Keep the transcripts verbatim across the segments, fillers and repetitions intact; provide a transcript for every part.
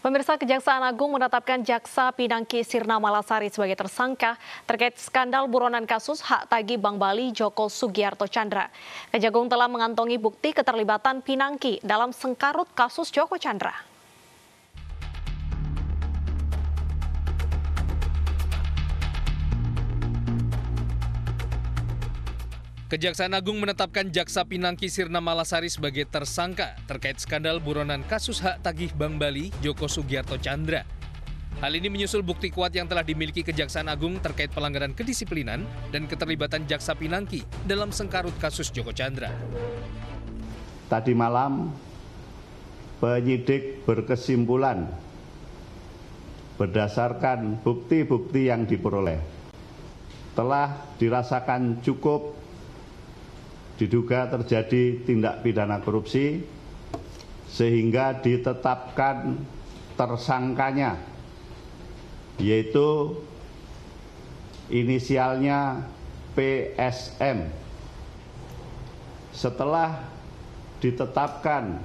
Pemirsa, Kejaksaan Agung menetapkan Jaksa Pinangki Sirna Malasari sebagai tersangka terkait skandal buronan kasus hak tagih Bank Bali Joko Sugiarto Tjandra. Kejagung telah mengantongi bukti keterlibatan Pinangki dalam sengkarut kasus Joko Tjandra. Kejaksaan Agung menetapkan Jaksa Pinangki Sirna Malasari sebagai tersangka terkait skandal buronan kasus hak tagih Bank Bali Joko Sugiarto Tjandra. Hal ini menyusul bukti kuat yang telah dimiliki Kejaksaan Agung terkait pelanggaran kedisiplinan dan keterlibatan Jaksa Pinangki dalam sengkarut kasus Joko Tjandra. Tadi malam, penyidik berkesimpulan berdasarkan bukti-bukti yang diperoleh telah dirasakan cukup diduga terjadi tindak pidana korupsi sehingga ditetapkan tersangkanya, yaitu inisialnya P S M. Setelah ditetapkan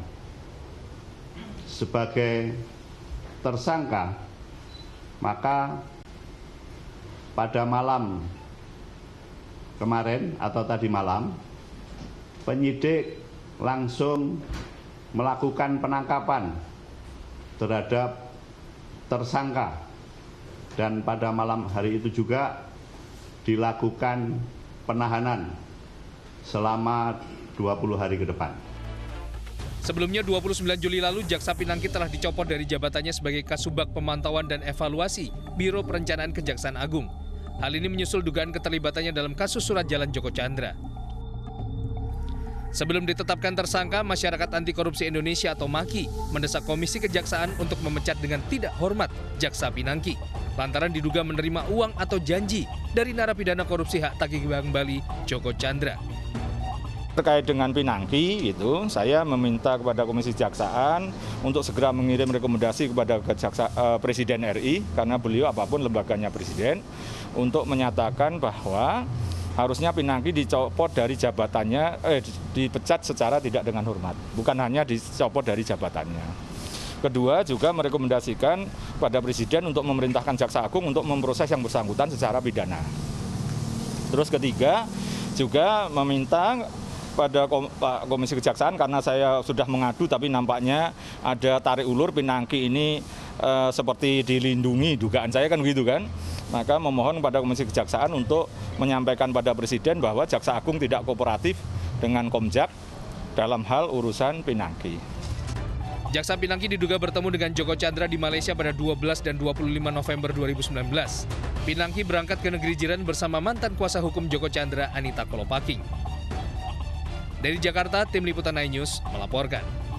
sebagai tersangka, maka pada malam kemarin atau tadi malam, penyidik langsung melakukan penangkapan terhadap tersangka, dan pada malam hari itu juga dilakukan penahanan selama dua puluh hari ke depan. Sebelumnya dua puluh sembilan Juli lalu, Jaksa Pinangki telah dicopot dari jabatannya sebagai Kasubag Pemantauan dan Evaluasi Biro Perencanaan Kejaksaan Agung. Hal ini menyusul dugaan keterlibatannya dalam kasus surat jalan Joko Tjandra. Sebelum ditetapkan tersangka, Masyarakat Anti Korupsi Indonesia atau MAKI mendesak Komisi Kejaksaan untuk memecat dengan tidak hormat Jaksa Pinangki lantaran diduga menerima uang atau janji dari narapidana korupsi hak tagih Bank Bali Joko Tjandra. Terkait dengan Pinangki, itu saya meminta kepada Komisi Kejaksaan untuk segera mengirim rekomendasi kepada Kejaksa, eh, Presiden R I, karena beliau apapun lembaganya Presiden, untuk menyatakan bahwa harusnya Pinangki dicopot dari jabatannya, eh, dipecat secara tidak dengan hormat, bukan hanya dicopot dari jabatannya. Kedua, juga merekomendasikan pada Presiden untuk memerintahkan Jaksa Agung untuk memproses yang bersangkutan secara pidana. Terus ketiga, juga meminta pada Komisi Kejaksaan, karena saya sudah mengadu tapi nampaknya ada tarik ulur, Pinangki ini eh, seperti dilindungi, dugaan saya kan begitu kan. Maka memohon pada Komisi Kejaksaan untuk menyampaikan pada Presiden bahwa Jaksa Agung tidak kooperatif dengan Komjak dalam hal urusan Pinangki. Jaksa Pinangki diduga bertemu dengan Joko Tjandra di Malaysia pada dua belas dan dua puluh lima November dua ribu sembilan belas. Pinangki berangkat ke negeri jiran bersama mantan kuasa hukum Joko Tjandra, Anita Kolopaking. Dari Jakarta, Tim Liputan Nine News melaporkan.